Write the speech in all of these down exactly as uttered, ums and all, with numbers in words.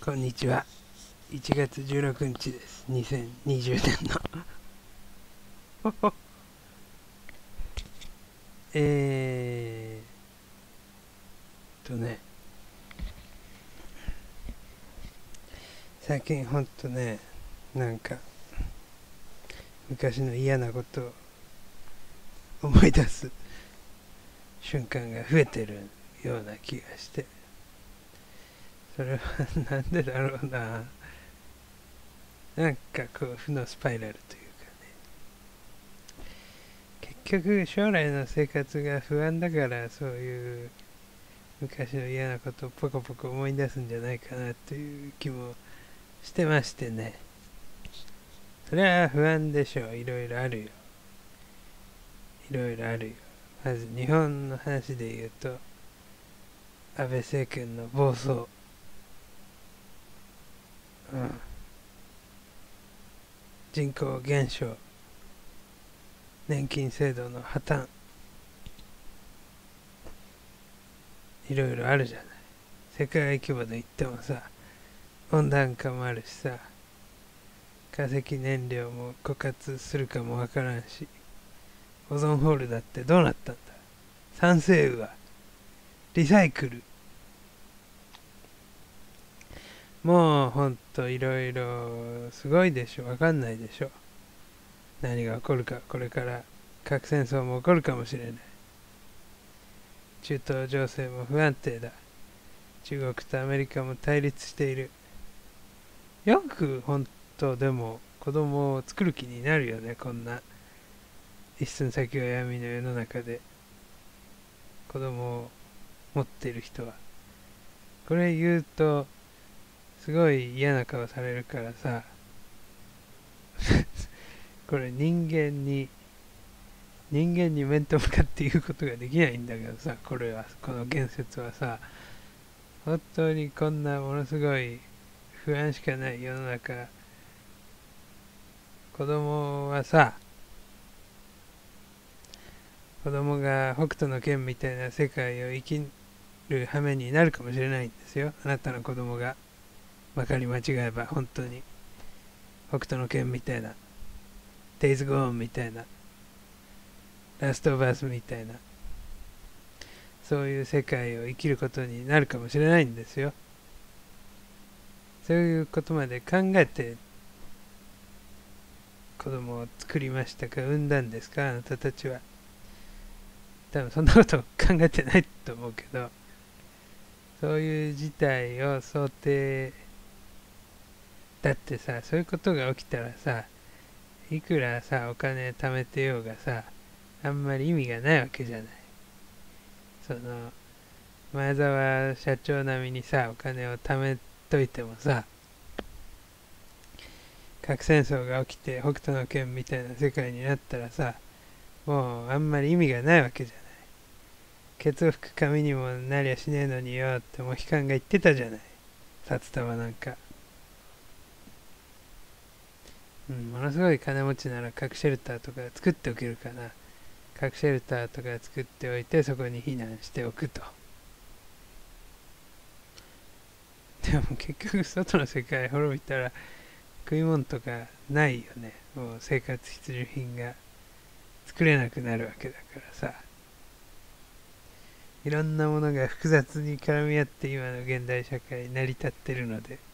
こんにちは。いちがつじゅうろくにちです。にせんにじゅうねんのえーとね最近ほんとね、なんか昔の嫌なことを思い出す瞬間が増えてるような気がして、それはなんでだろうな。なんかこう負のスパイラルというかね、結局将来の生活が不安だから、そういう昔の嫌なことをポコポコ思い出すんじゃないかなという気もしてましてね。それは不安でしょう。いろいろあるよ。いろいろあるよ。まず日本の話で言うと、安倍政権の暴走、うん、人口減少、年金制度の破綻、いろいろあるじゃない。世界規模で言ってもさ、温暖化もあるしさ、化石燃料も枯渇するかもわからんし、オゾンホールだってどうなったんだ。酸性雨はリサイクル、もうほんといろいろすごいでしょ。わかんないでしょ。何が起こるか。これから核戦争も起こるかもしれない。中東情勢も不安定だ。中国とアメリカも対立している。よく本当でも子供を作る気になるよね。こんな一寸先は闇の世の中で子供を持っている人は。これ言うとすごい嫌な顔されるからさこれ人間に人間に面と向かって言うことができないんだけどさ、これはこの言説はさ、本当にこんなものすごい不安しかない世の中、子供はさ、子供が北斗の拳みたいな世界を生きる羽目になるかもしれないんですよ。あなたの子供がまかり間違えば、本当に北斗の拳みたいな、デイズゴーンみたいな、ラストバースみたいな、そういう世界を生きることになるかもしれないんですよ。そういうことまで考えて子供を作りましたか、産んだんですか、あなたたちは。多分そんなこと考えてないと思うけど、そういう事態を想定、だってさ、そういうことが起きたらさ、いくらさお金貯めてようがさ、あんまり意味がないわけじゃない。その前澤社長並みにさお金を貯めといてもさ、核戦争が起きて北斗の拳みたいな世界になったらさ、もうあんまり意味がないわけじゃない。ケツを拭く紙にもなりゃしねえのによってモヒカンが言ってたじゃない、札束なんか。うん、ものすごい金持ちなら核シェルターとか作っておけるかな。核シェルターとか作っておいて、そこに避難しておくと。でも結局外の世界滅びたら食い物とかないよね。もう生活必需品が作れなくなるわけだからさ、いろんなものが複雑に絡み合って今の現代社会成り立ってるので。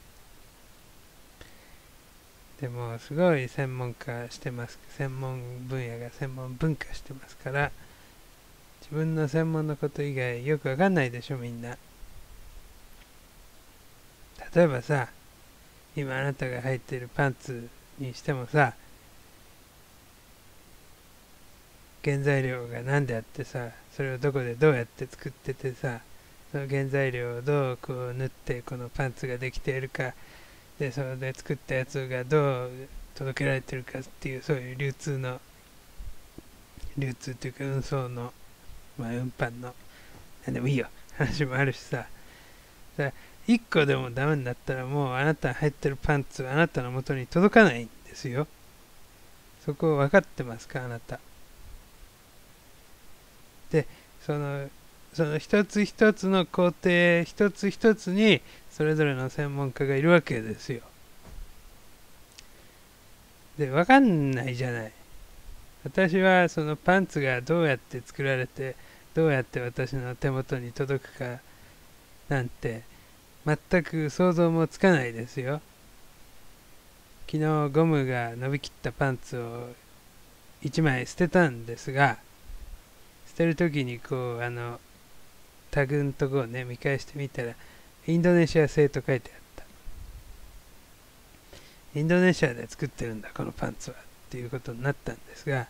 でもすごい専門化してます。専門分野が専門分化してますから、自分の専門のこと以外よくわかんないでしょ、みんな。例えばさ、今あなたが履いてるパンツにしてもさ、原材料が何であってさ、それをどこでどうやって作っててさ、その原材料をどうこう塗ってこのパンツができているかで、それで作ったやつがどう届けられてるかっていう、そういう流通の流通っていうか運送の、まあ運搬のなんでもいいよ話もあるしさ、さいっこでもダメになったら、もうあなた入ってるパンツはあなたの元に届かないんですよ。そこ分かってますか、あなた。で、そのその一つ一つの工程一つ一つにそれぞれの専門家がいるわけですよ。で、わかんないじゃない。私はそのパンツがどうやって作られてどうやって私の手元に届くかなんて全く想像もつかないですよ。昨日ゴムが伸びきったパンツをいちまい捨てたんですが、捨てる時にこうあのタグのとこをね見返してみたらインドネシア製と書いてあった。インドネシアで作ってるんだこのパンツはっていうことになったんですが、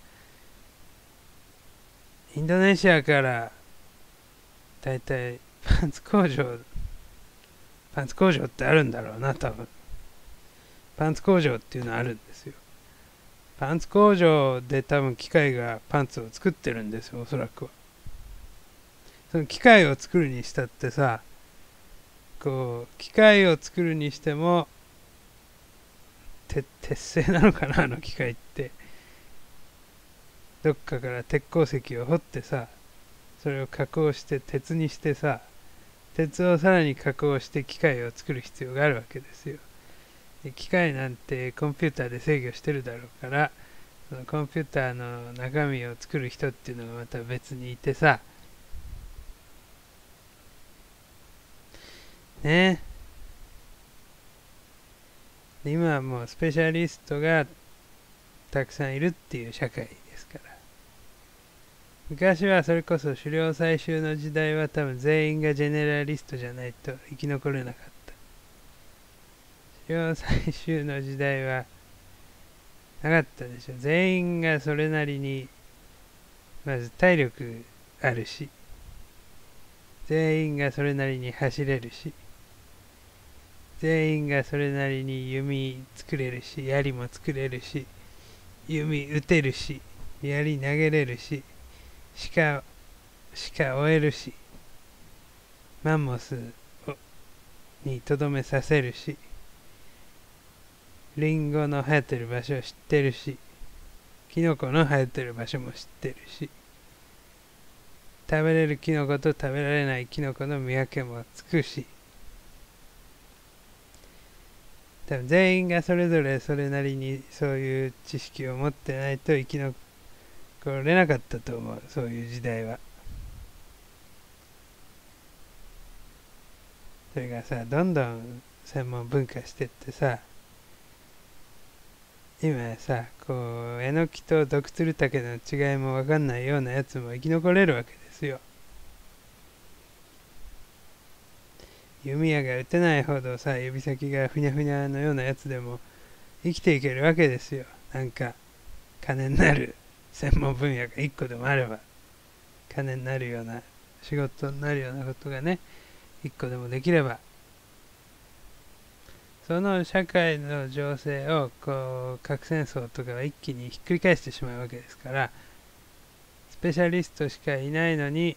インドネシアからだいたいパンツ工場パンツ工場ってあるんだろうな、多分。パンツ工場っていうのはあるんですよ。パンツ工場で多分機械がパンツを作ってるんですよ、おそらくは。その機械を作るにしたってさ、こう機械を作るにしてもて鉄製なのかな、あの機械って。どっかから鉄鉱石を掘ってさ、それを加工して鉄にしてさ、鉄をさらに加工して機械を作る必要があるわけですよ。で機械なんてコンピューターで制御してるだろうから、そのコンピューターの中身を作る人っていうのがまた別にいてさ、ね。で今はもうスペシャリストがたくさんいるっていう社会ですから。昔はそれこそ狩猟採集の時代は多分全員がジェネラリストじゃないと生き残れなかった。狩猟採集の時代はなかったでしょ。全員がそれなりにまず体力あるし、全員がそれなりに走れるし、全員がそれなりに弓作れるし、槍も作れるし、弓撃てるし、槍投げれるし、鹿鹿追えるし、マンモスにとどめさせるし、リンゴの生えてる場所を知ってるし、キノコの生えてる場所も知ってるし、食べれるキノコと食べられないキノコの見分けもつくし、多分全員がそれぞれそれなりにそういう知識を持ってないと生き残れなかったと思う、そういう時代は。それがさ、どんどん専門分化してってさ、今さ、こうえのきとドクツルタケの違いも分かんないようなやつも生き残れるわけですよ。弓矢が打てないほどさ、指先がふにゃふにゃのようなやつでも生きていけるわけですよ。なんか金になる専門分野がいっこでもあれば、金になるような仕事になるようなことがね、いっこでもできれば、その社会の情勢をこう核戦争とかは一気にひっくり返してしまうわけですから、スペシャリストしかいないのに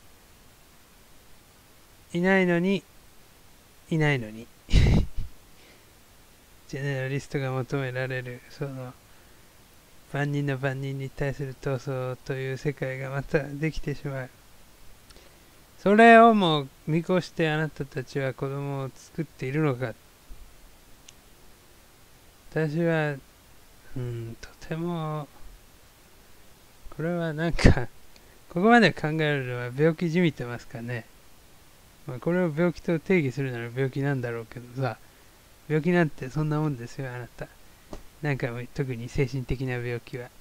いないのにいないのにジェネラリストが求められる、その万人の万人に対する闘争という世界がまたできてしまう。それをもう見越してあなたたちは子供を作っているのか。私は、うん、とても、これはなんか、ここまで考えるのは病気じみてますかね。まあ、これを病気と定義するなら病気なんだろうけどさ、病気なんてそんなもんですよ、あなた。何回も、特に精神的な病気は。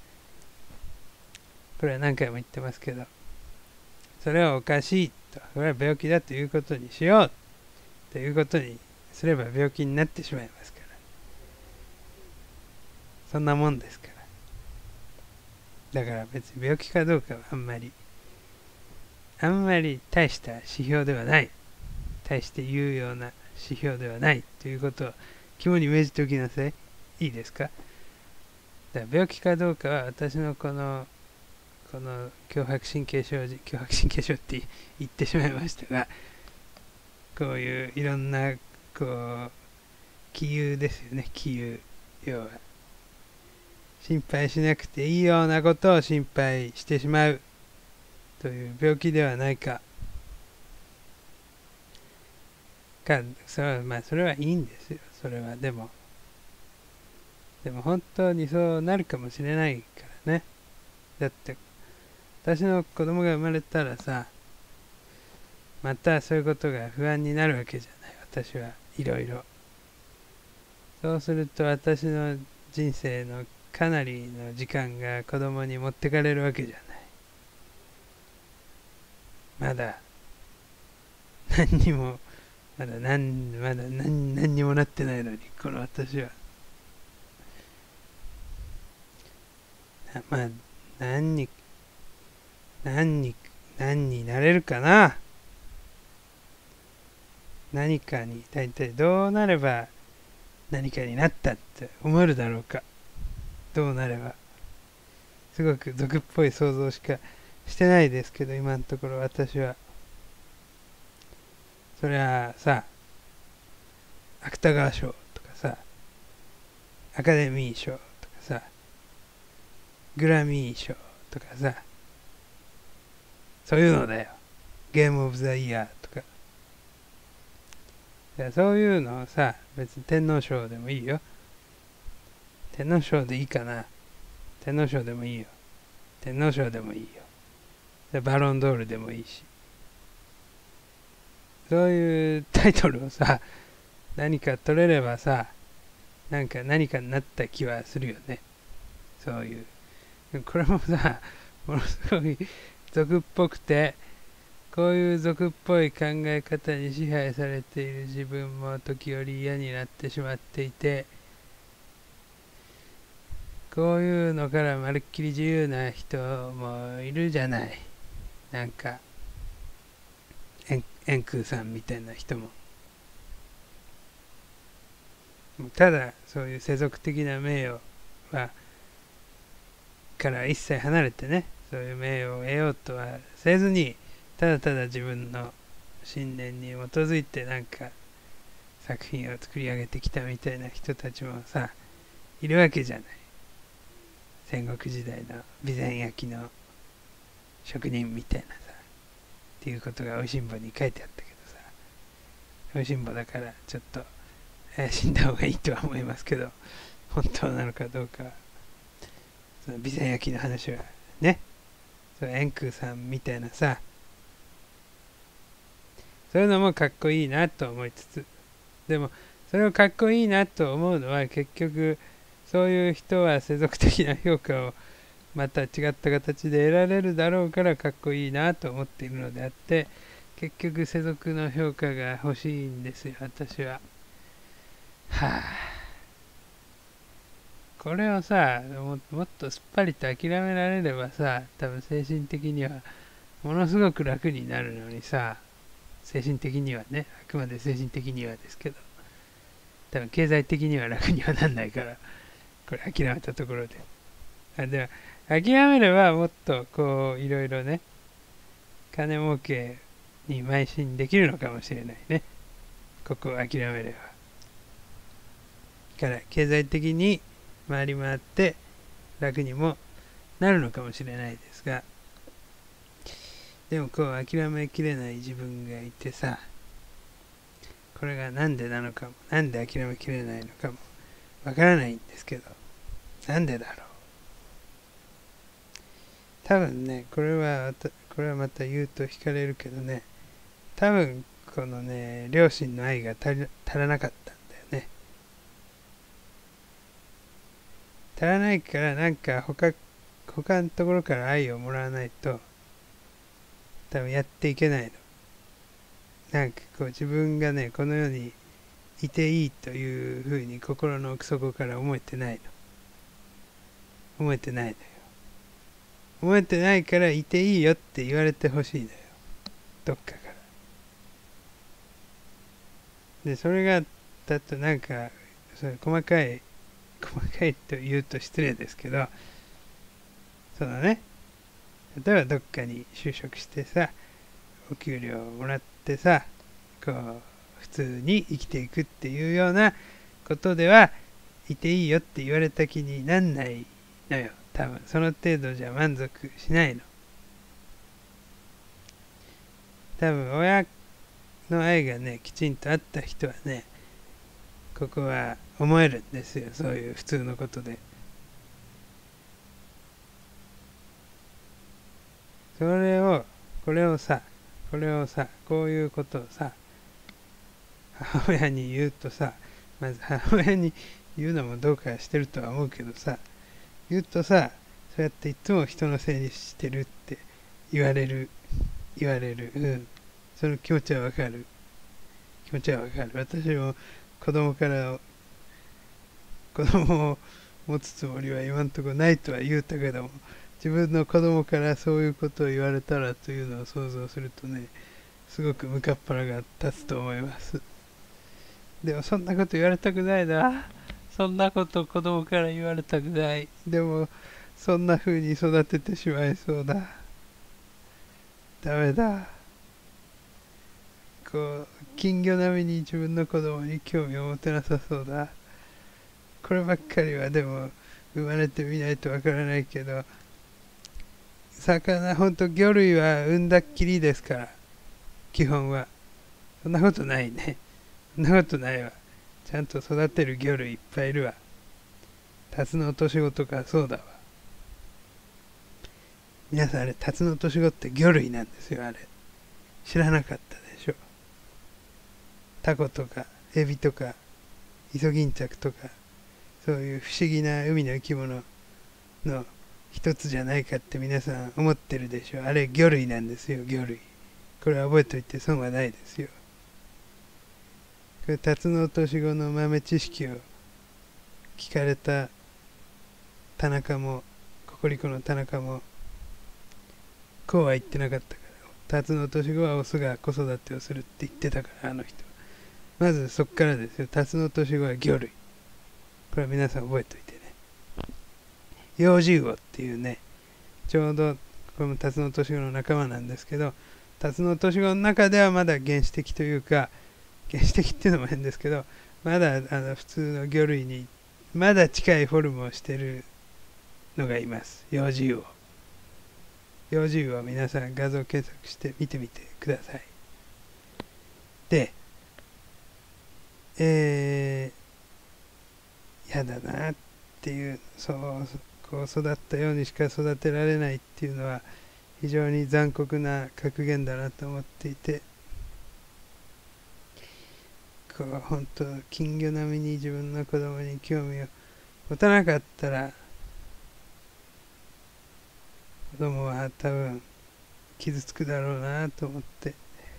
これは何回も言ってますけど、それはおかしいと、これは病気だということにしようということにすれば病気になってしまいますから。そんなもんですから。だから別に病気かどうかはあんまり、あんまり大した指標ではない。大して言うような指標ではないということを肝に銘じておきなさい。いいですか。だから病気かどうかは私のこのこの強迫神経症強迫神経症って言ってしまいましたが、こういういろんなこう気憂ですよね。気憂、要は心配しなくていいようなことを心配してしまう。 という病気ではないかか、それはまあそれはいいんですよ。それはでもでも本当にそうなるかもしれないからね。だって私の子供が生まれたらさ、またそういうことが不安になるわけじゃない。私はいろいろ。そうすると私の人生のかなりの時間が子供に持ってかれるわけじゃない。まだ何にもまだ何まだ何何にもなってないのに、この私は。まあ何に何に何になれるかな。何かに大体どうなれば何かになったって思えるだろうか。どうなれば。すごく俗っぽい想像しかしてないですけど、今のところ私は。そりゃあさ、芥川賞とかさ、アカデミー賞とかさ、グラミー賞とかさ、そういうのだよ。ゲームオブザイヤーとか。そういうのをさ、別に天皇賞でもいいよ。天皇賞でいいかな。天皇賞でもいいよ。天皇賞でもいいよ。バロンドールでもいいし。そういうタイトルをさ、何か取れればさ、なんか何かになった気はするよね。そういう。これもさ、ものすごい俗っぽくて、こういう俗っぽい考え方に支配されている自分も時折嫌になってしまっていて、こういうのからまるっきり自由な人もいるじゃない。なんか円空さんみたいな人も。ただそういう世俗的な名誉はから一切離れてね、そういう名誉を得ようとはせずに、ただただ自分の信念に基づいてなんか作品を作り上げてきたみたいな人たちもさ、いるわけじゃない。戦国時代の備前焼の職人みたいなさ、っていうことがおいしんぼに書いてあったけどさ、おいしんぼだからちょっと怪しんだ方がいいとは思いますけど、本当なのかどうか、その備前焼の話はね、その円空さんみたいなさ、そういうのもかっこいいなと思いつつ、でもそれをかっこいいなと思うのは結局そういう人は世俗的な評価をまた違った形で得られるだろうからかっこいいなと思っているのであって、結局世俗の評価が欲しいんですよ、私は。はあ、これをさ、も、もっとすっぱりと諦められればさ、多分精神的にはものすごく楽になるのにさ、精神的にはね、あくまで精神的にはですけど、多分経済的には楽にはなんないから、これ諦めたところで。あ、でも諦めればもっとこういろいろね、金儲けに邁進できるのかもしれないね。ここを諦めれば。から経済的に回り回って楽にもなるのかもしれないですが、でもこう諦めきれない自分がいてさ、これがなんでなのかも、なんで諦めきれないのかもわからないんですけど、なんでだろう。多分ね、これはこれはまた言うと惹かれるけどね、多分このね、両親の愛が足り足らなかったんだよね。足らないから、なんか他他のところから愛をもらわないと多分やっていけないの。なんかこう自分がね、この世にいていいというふうに心の奥底から思えてないの。思えてないのよ。思えてないからいていいよって言われてほしいのよ。どっかから。で、それが、だとなんか、それ細かい、細かいと言うと失礼ですけど、そのね、例えばどっかに就職してさ、お給料をもらってさ、こう、普通に生きていくっていうようなことではいていいよって言われた気になんないのよ。多分その程度じゃ満足しないの。 多分親の愛がねきちんとあった人はね、ここは思えるんですよ、そういう普通のことで。それをこれをさこれをさこういうことをさ母親に言うとさ、まず母親に言うのもどうかしてるとは思うけどさ、言うとさ、そうやっていつも人のせいにしてるって言われる言われる、うん、その気持ちはわかる気持ちはわかる。私も子供から子供を持つつもりは今んとこないとは言うたけども、自分の子供からそういうことを言われたらというのを想像するとね、すごくムカッパラが立つと思います。でもそんなこと言われたくないな。そんなこと子供から言われたくない。でもそんな風に育ててしまいそうだ。ダメだ。こう金魚並みに自分の子供に興味を持てなさそうだ。こればっかりはでも生まれてみないとわからないけど、魚ほんと魚類は産んだっきりですから、基本は。そんなことないね。そんなことないわ。ちゃんと育てる魚類いっぱいいるわ。タツノオトシゴとかそうだわ。皆さんあれ、タツノオトシゴって魚類なんですよ、あれ。知らなかったでしょ。タコとかエビとかイソギンチャクとか、そういう不思議な海の生き物の一つじゃないかって皆さん思ってるでしょ。あれ魚類なんですよ、魚類。これは覚えておいて損はないですよ。これタツノオトシゴの豆知識を聞かれた田中もココリコの田中もこうは言ってなかったから、タツノオトシゴはオスが子育てをするって言ってたから、あの人。まずそっからですよ。タツノオトシゴは魚類。これは皆さん覚えておいてね。ヨウジウオっていうね、ちょうどこれもタツノオトシゴの仲間なんですけど、タツノオトシゴの中ではまだ原始的というか、原始的っていうのも変ですけど、まだあの普通の魚類にまだ近いフォルムをしてるのがいます。ヨウジウオ。ヨウジウオは皆さん画像検索して見てみてください。で、えー、やだなっていう、そうこう育ったようにしか育てられないっていうのは非常に残酷な格言だなと思っていて、こう本当金魚並みに自分の子供に興味を持たなかったら、子供は多分傷つくだろうなと思って、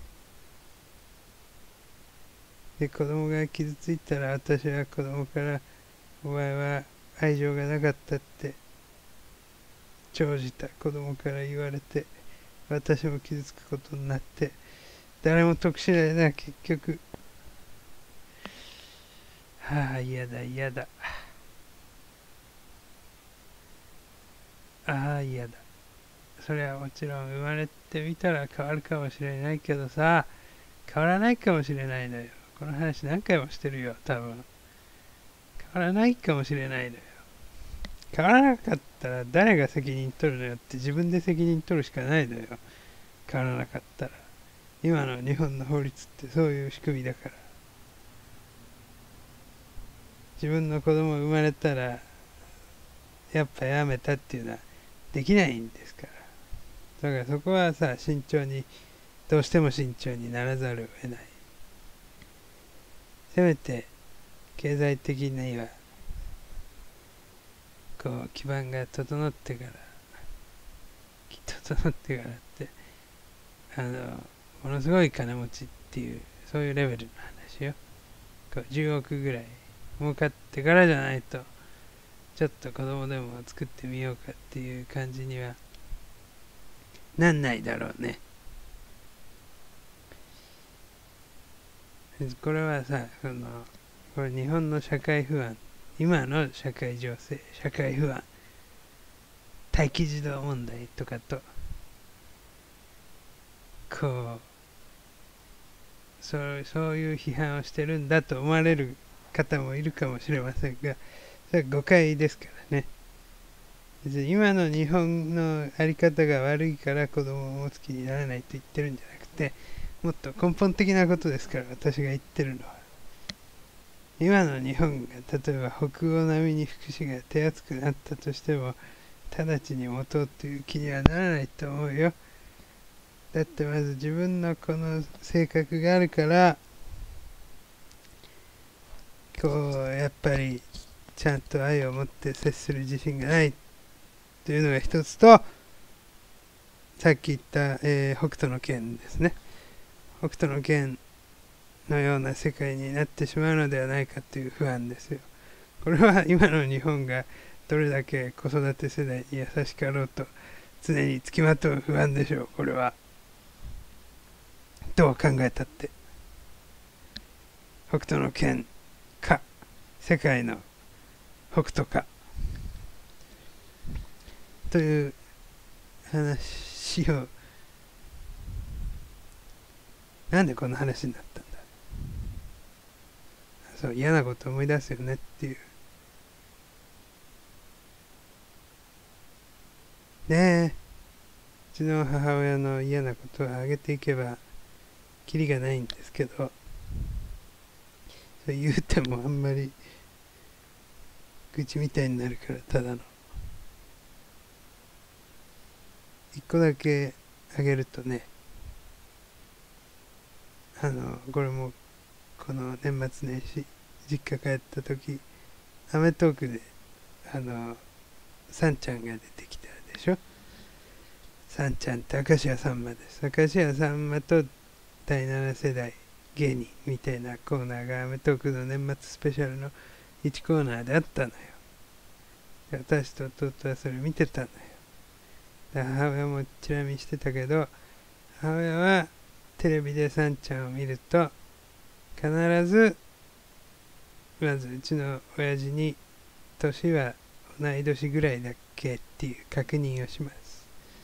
で子供が傷ついたら私は子供からお前は愛情がなかったって長じた子供から言われて、私も傷つくことになって誰も得しないな結局。はあ、嫌だ嫌だ、ああ嫌だ。それはもちろん生まれてみたら変わるかもしれないけどさ、変わらないかもしれないのよ。この話何回もしてるよ多分。変わらないかもしれないのよ。変わらなかったら誰が責任取るのよって自分で責任取るしかないのよ。変わらなかったら。今の日本の法律ってそういう仕組みだから。自分の子供生まれたらやっぱやめたっていうのはできないんですから。だからそこはさ、慎重に、どうしても慎重にならざるを得ない。せめて経済的にはこう基盤が整ってから、整ってからってあのものすごい金持ちっていうそういうレベルの話よ。こうじゅうおくぐらい儲かってからじゃないと、ちょっと子供でも作ってみようかっていう感じにはなんないだろうね。これはさ、そのこれ日本の社会不安、今の社会情勢、社会不安、待機児童問題とかとこうそうそういう批判をしてるんだと思われる方もいるかもしれませんが、それは誤解ですからね。別に今の日本のあり方が悪いから子供を持つ気にならないと言ってるんじゃなくて、もっと根本的なことですから、私が言ってるのは。今の日本が例えば北欧並みに福祉が手厚くなったとしても、直ちに持とうという気にはならないと思うよ。だってまず自分のこの性格があるから、こうやっぱりちゃんと愛を持って接する自信がないというのが一つと、さっき言った、えー、北斗の拳ですね。北斗の拳のような世界になってしまうのではないかという不安ですよ。これは今の日本がどれだけ子育て世代に優しかろうと常につきまとう不安でしょう。これはどう考えたって北斗の拳か世界の北斗かという話を、なんでこんな話になったんだ。そう、嫌なこと思い出すよねっていう。ねえ、うちの母親の嫌なことを挙げていけばキリがないんですけど、それ言うてもあんまり愚痴みたいになるから、ただの一個だけあげるとね、あのこれもこの年末年始実家帰った時、アメトークであのさんちゃんが出てきたでしょ。さんちゃんって明石家さんまです。明石家さんまとだいなな世代芸人みたいなコーナーがアメトークの年末スペシャルのいちコーナーであったのよ。私と弟はそれ見てたのよ。母親もチラ見してたけど、母親はテレビでさんちゃんを見ると必ずまずうちの親父に年は同い年ぐらいだっけっていう確認をします。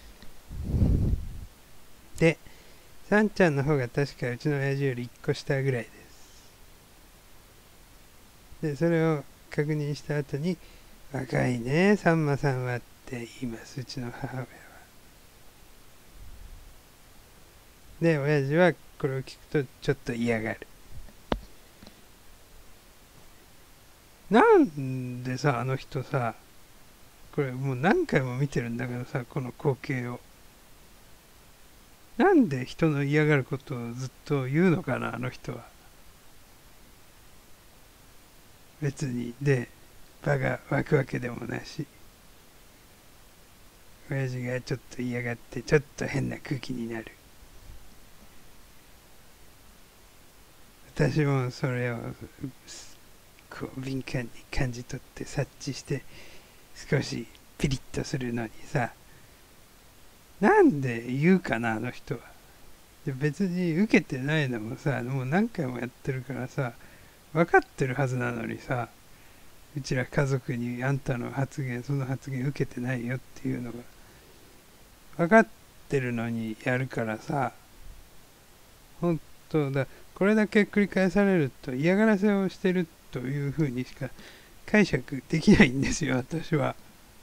で、さんちゃんの方が確かうちの親父よりいっこ下ぐらいです。で、それを確認した後に、若いね、さんまさんはって言います、うちの母親は。で、親父はこれを聞くとちょっと嫌がる。なんでさ、あの人さ、これもう何回も見てるんだけどさ、この光景を。なんで人の嫌がることをずっと言うのかな、あの人は。別に、で、場が湧くわけでもなし。親父がちょっと嫌がって、ちょっと変な空気になる。私もそれをこう敏感に感じ取って察知して少しピリッとするのにさ、なんで言うかな、あの人は。で、別に受けてないのもさ、もう何回もやってるからさ、分かってるはずなのにさ、うちら家族にあんたの発言、その発言受けてないよっていうのが分かってるのにやるからさ、本当だ、これだけ繰り返されると嫌がらせをしてるというふうにしか解釈できないんですよ、私は。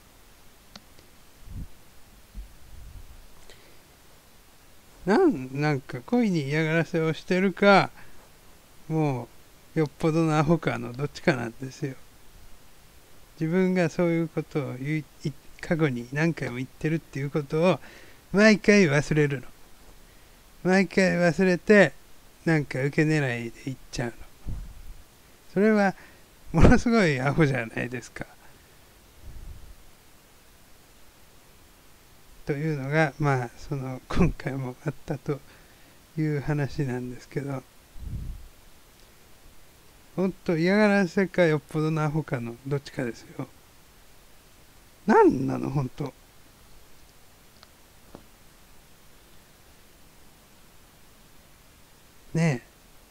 なんなんか恋に嫌がらせをしてるか、もうよっぽどのアホかのどっちかなんですよ。自分がそういうことを言い過去に何回も言ってるっていうことを毎回忘れるの。毎回忘れて、なんか受け狙いで言っちゃうの。それはものすごいアホじゃないですか。というのが、まあその今回もあったという話なんですけど、本当嫌がらせかよっぽどのアホかのどっちかですよ。なんなの本当。ね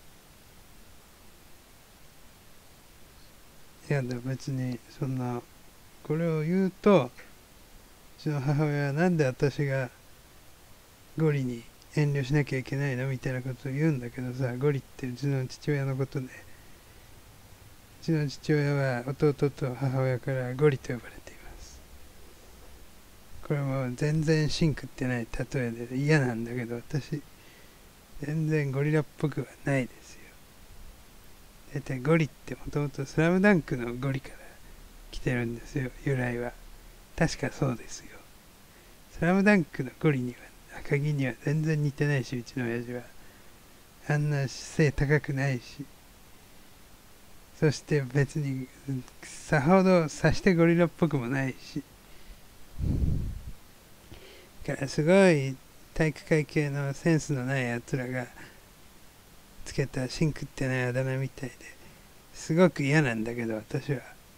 え。いやだ別にそんなこれを言うと、うちの母親はなんで私がゴリに遠慮しなきゃいけないのみたいなことを言うんだけどさ、ゴリってうちの父親のことで、うちの父親は弟と母親からゴリと呼ばれています。これも全然シンクってない例えで嫌なんだけど、私全然ゴリラっぽくはないですよ。だいたいゴリってもともとスラムダンクのゴリから来てるんですよ、由来は。確かそうですよ。スラムダンクのゴリには、赤木には全然似てないし、うちの親父は。あんな背高くないし。そして別にさほどさしてゴリラっぽくもないし。だからすごい体育会系のセンスのないやつらがつけたシンクってないあだ名みたいですごく嫌なんだけど、私は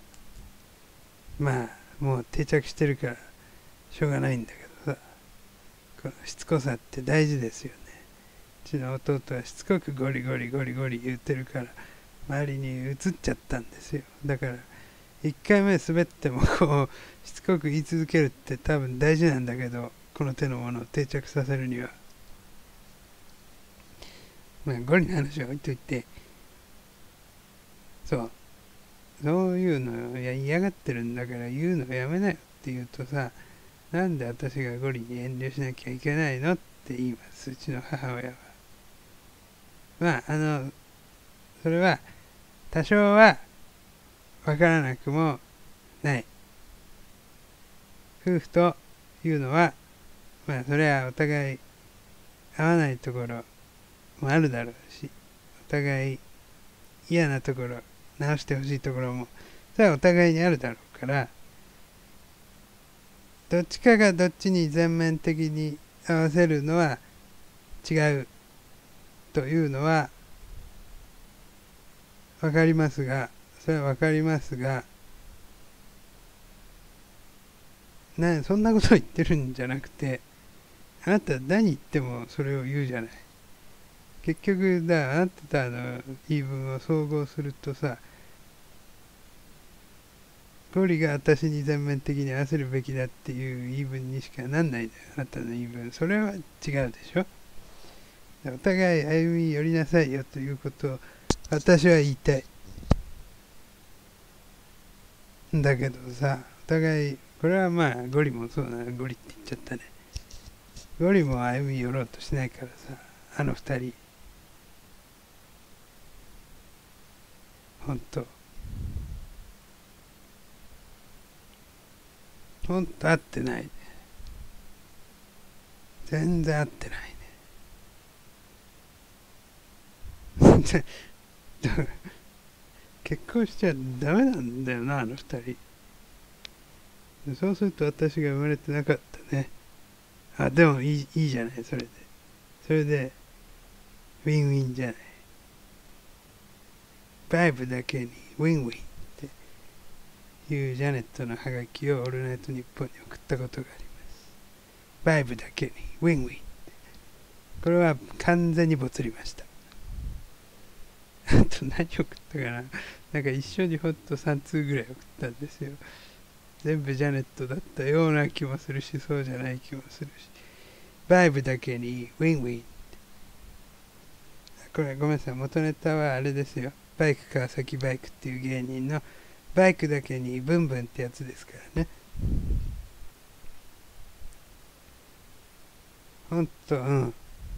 まあもう定着してるからしょうがないんだけどさ、このしつこさって大事ですよね。うちの弟はしつこくゴリゴリゴリゴリ言ってるから周りに移っちゃったんですよ。だからいっかいめ滑ってもこうしつこく言い続けるって多分大事なんだけど、この手のものを定着させるには。まあゴリの話は置いといて、そうそういうのを嫌がってるんだから言うのやめなよって言うとさ、なんで私がゴリに遠慮しなきゃいけないのって言います、うちの母親は。まああのそれは多少は分からなくもない。夫婦というのはまあそれはお互い合わないところもあるだろうし、お互い嫌なところ直してほしいところもそれはお互いにあるだろうから、どっちかがどっちに全面的に合わせるのは違うというのは分かりますが、それは分かりますが、なそんなこと言ってるんじゃなくて、あなた何言ってもそれを言うじゃない。結局だ、あなたの言い分を総合するとさ、ゴリが私に全面的に合わせるべきだっていう言い分にしかなんないんだよ、あなたの言い分。それは違うでしょ。お互い歩み寄りなさいよということを私は言いたいんだけどさ、お互いこれはまあゴリもそうな、ゴリって言っちゃったね。ゴリも歩み寄ろうとしないからさ、あの二人ほんとほんと合ってないね。全然合ってないね結婚しちゃダメなんだよな、あの二人。そうすると私が生まれてなかったね。あ、でもいい、いいじゃない、それで。それで、ウィンウィンじゃない。バイブだけにウィンウィンっていうジャネットのハガキをオールナイトニッポンに送ったことがあります。バイブだけにウィンウィン。これは完全にボツりました。あと何送ったかな、なんか一緒にほんとさん通ぐらい送ったんですよ。全部ジャネットだったような気もするし、そうじゃない気もするし。バイブだけにウィンウィン。これごめんなさい、元ネタはあれですよ。バイク川崎バイクっていう芸人のバイクだけにブンブンってやつですからね。ほんと、うん。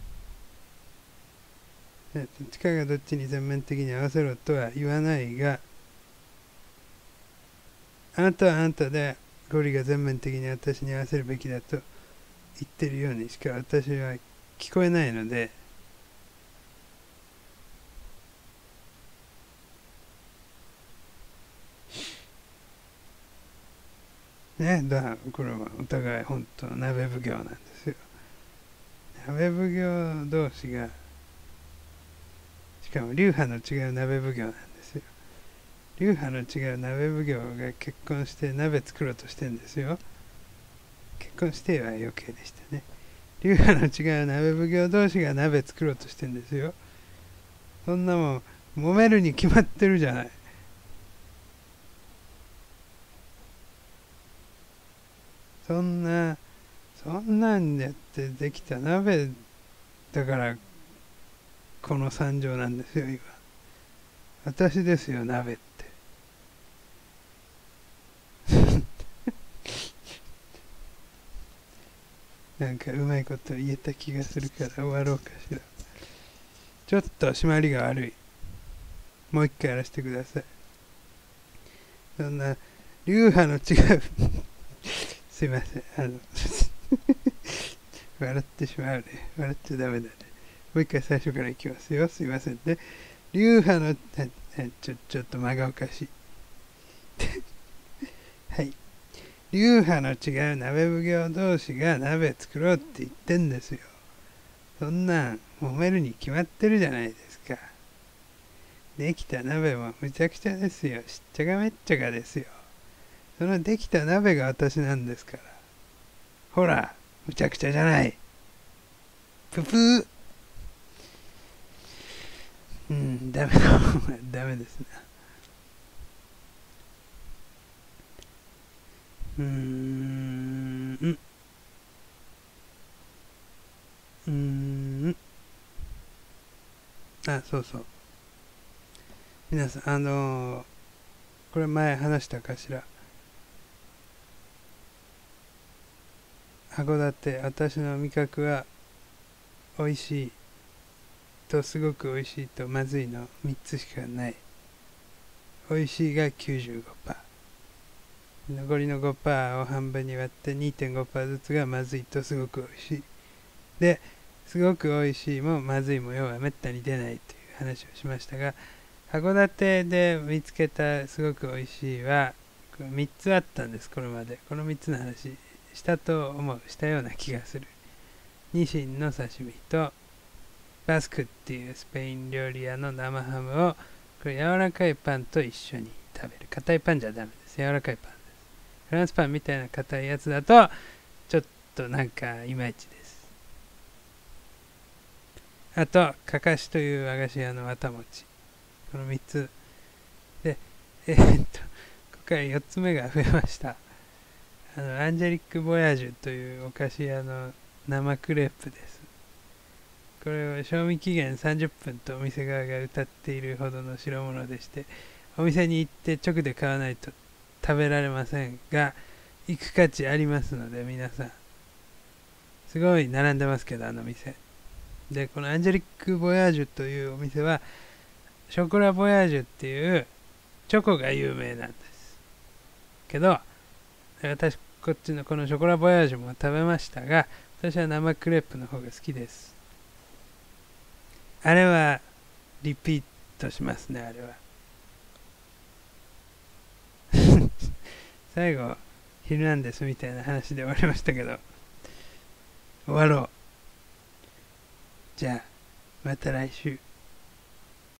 どっちかがどっちに全面的に合わせろとは言わないが、あなたはあなたでゴリが全面的に私に合わせるべきだと言ってるようにしか私は聞こえないので、ね、だからこれはお互い本当の鍋奉行なんですよ。鍋奉行同士が、しかも流派の違う鍋奉行なんですよ。流派の違う鍋奉行が結婚して鍋作ろうとしてんですよ。結婚しては余計でしたね。流派の違う鍋奉行同士が鍋作ろうとしてんですよ。そんなもん揉めるに決まってるじゃない。そんなそんなんやってできた鍋だからこの惨状なんですよ今。私ですよ、鍋ってなんかうまいこと言えた気がするから終わろうかしら。 ちょっと締まりが悪い。もう一回やらせてください。そんな流派の違うすいません、あの笑ってしまうね。笑っちゃダメだね。もう一回最初からいきますよ。すいませんね。流派のちょちょっと間がおかしいはい、流派の違う鍋奉行同士が鍋作ろうって言ってんですよ。そんなん揉めるに決まってるじゃないですか。できた鍋もむちゃくちゃですよ。しっちゃがめっちゃがですよ。そのできた鍋が私なんですから。ほら、むちゃくちゃじゃない。ぷぷー。うん、ダメだ。ダメですね。うーん、うーん、あ、そうそう。皆さん、あのー、これ前話したかしら。函館、私の味覚は美味しいとすごく美味しいとまずいのみっつしかない。美味しいが きゅうじゅうごパーセント、残りの ごパーセント を半分に割って にてんごパーセント ずつがまずいとすごく美味しい。ですごく美味しいもまずいも要はめったに出ないという話をしましたが、函館で見つけたすごく美味しいはみっつあったんです。これまでこのみっつの話したと思うしたような気がする。ニシンの刺身とバスクっていうスペイン料理屋の生ハムをこれ柔らかいパンと一緒に食べる。硬いパンじゃダメです。柔らかいパンです。フランスパンみたいな硬いやつだとちょっとなんかいまいちです。あとかかしという和菓子屋のわたもち、このみっつで、えー、っと今回よっつめが増えました。あのアンジェリック・ボヤージュというお菓子屋の生クレープです。これは賞味期限さんじゅっぷんとお店側が謳っているほどの代物でして、お店に行って直で買わないと食べられませんが、行く価値ありますので皆さん、すごい並んでますけど、あの店で、このアンジェリック・ボヤージュというお店はショコラ・ボヤージュっていうチョコが有名なんですけど、私こっちのこのショコラ・ボヤージュも食べましたが、私は生クレープの方が好きです。あれはリピートしますね。あれは最後ヒルナンデスみたいな話で終わりましたけど、終わろう。じゃあまた来週。